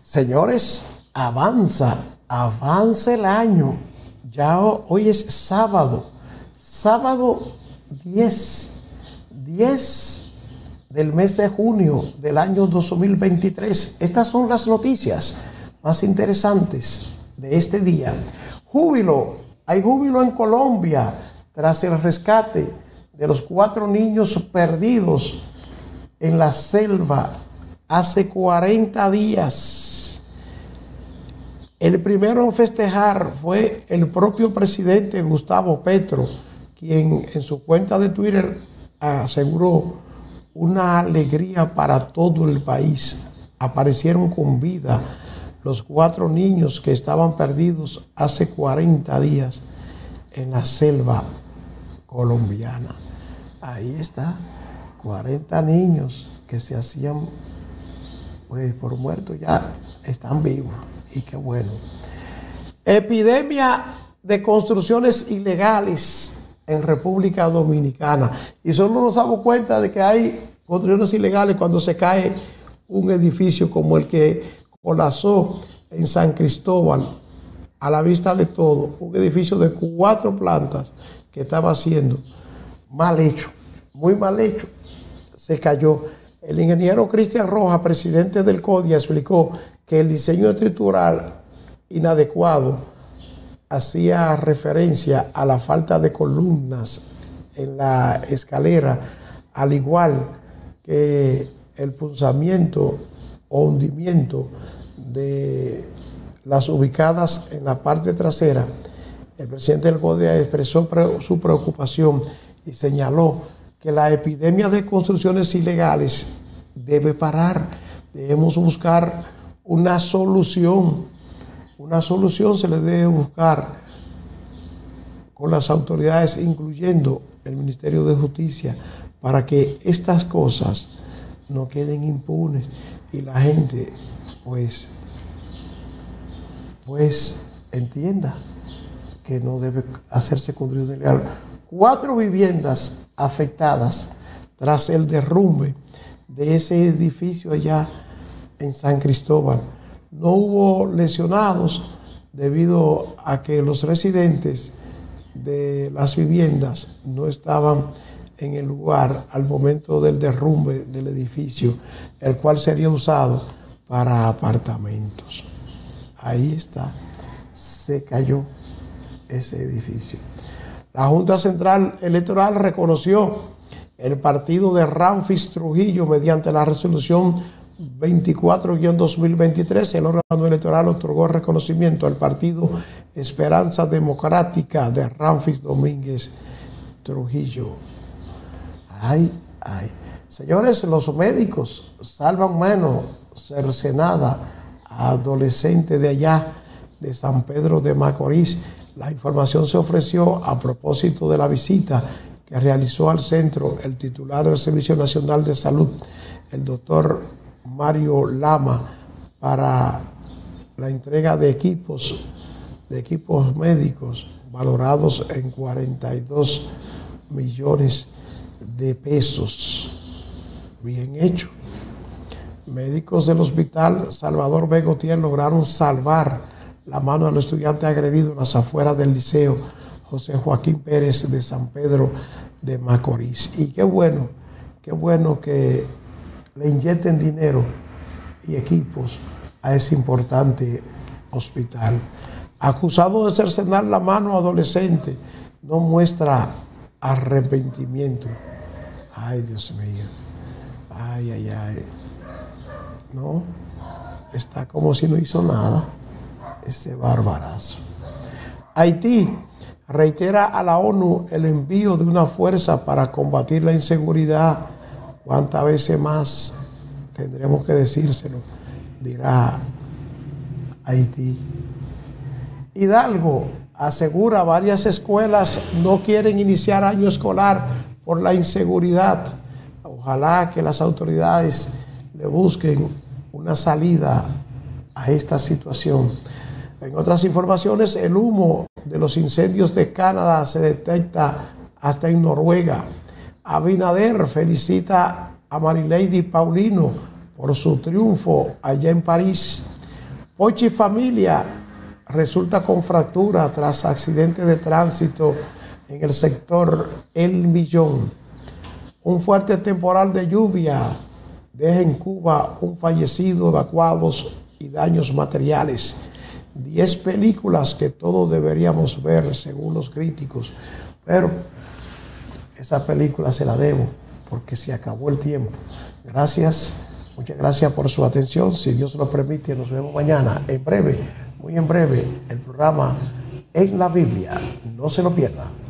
Señores, avanza el año. Ya hoy es sábado 10 del mes de junio del año 2023. Estas son las noticias más interesantes de este día. Hay júbilo en Colombia tras el rescate de los 4 niños perdidos en la selva hace 40 días. El primero en festejar fue el propio presidente Gustavo Petro, quien en su cuenta de Twitter aseguró una alegría para todo el país. Aparecieron con vida los 4 niños que estaban perdidos hace 40 días en la selva colombiana. Ahí está, 40 niños que se hacían pues por muertos, ya están vivos, y qué bueno. Epidemia de construcciones ilegales en República Dominicana, y solo nos damos cuenta de que hay construcciones ilegales cuando se cae un edificio como el que colapsó en San Cristóbal, a la vista de todo, un edificio de 4 plantas que estaba siendo mal hecho, muy mal hecho, se cayó. El ingeniero Cristian Rojas, presidente del CODIA, explicó que el diseño estructural inadecuado hacía referencia a la falta de columnas en la escalera, al igual que el punzamiento o hundimiento de las ubicadas en la parte trasera. El presidente del CODIA expresó su preocupación y señaló que la epidemia de construcciones ilegales debe parar. Debemos buscar una solución. Una solución se le debe buscar con las autoridades, incluyendo el Ministerio de Justicia, para que estas cosas no queden impunes y la gente pues entienda que no debe hacerse construcción ilegal. 4 viviendas afectadas tras el derrumbe de ese edificio allá en San Cristóbal. No hubo lesionados debido a que los residentes de las viviendas no estaban en el lugar al momento del derrumbe del edificio, el cual sería usado para apartamentos. Ahí está, se cayó ese edificio. La Junta Central Electoral reconoció el partido de Ramfis Trujillo mediante la resolución 24-2023. El órgano electoral otorgó reconocimiento al partido Esperanza Democrática de Ramfis Domínguez Trujillo. Señores, los médicos salvan menos cercenada a adolescente de allá de San Pedro de Macorís. La información se ofreció a propósito de la visita que realizó al centro el titular del Servicio Nacional de Salud, el doctor Mario Lama, para la entrega de equipos médicos valorados en 42 millones de pesos. Bien hecho. Médicos del Hospital Salvador B. Gautier lograron salvar la mano del estudiante agredido en las afueras del Liceo José Joaquín Pérez de San Pedro de Macorís. Y qué bueno que le inyecten dinero y equipos a ese importante hospital. Acusado de cercenar la mano a adolescente, no muestra arrepentimiento. Ay, Dios mío. Ay. No, está como si no hizo nada. Ese barbarazo. Haití reitera a la ONU el envío de una fuerza para combatir la inseguridad. ¿Cuántas veces más tendremos que decírselo? Dirá Haití. Hidalgo asegura varias escuelas no quieren iniciar año escolar por la inseguridad. Ojalá que las autoridades le busquen una salida a esta situación. En otras informaciones, el humo de los incendios de Canadá se detecta hasta en Noruega. Abinader felicita a Marilady Paulino por su triunfo allá en París. Pochi familia resulta con fractura tras accidente de tránsito en el sector El Millón. Un fuerte temporal de lluvia deja en Cuba un fallecido, evacuados y daños materiales. 10 películas que todos deberíamos ver según los críticos, pero esa película se la debo porque se acabó el tiempo. Gracias, muchas gracias por su atención. Si Dios lo permite, nos vemos mañana, en breve, muy en breve, el programa En la Biblia. No se lo pierda.